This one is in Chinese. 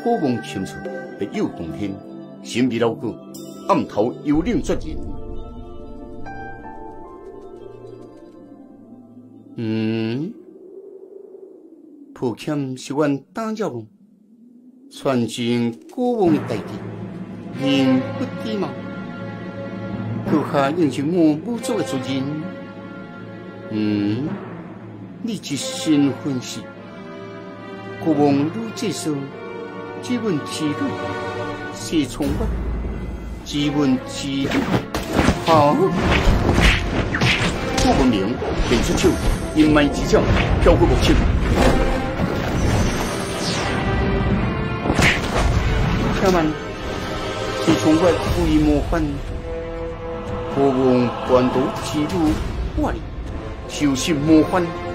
古墓深处，别有洞天，神秘老古，暗头幽灵绝人。抱歉是阮打扰了，传承古墓的代志，您不知吗？阁下应是我母族的族人。你一身份是古墓女介绍，只问之女，谢从我，只问之女。好，古文明便出手，阴霾之将，飘过目前。且慢，谢从我故意模范，古墓半途之女，我哩。修心模范。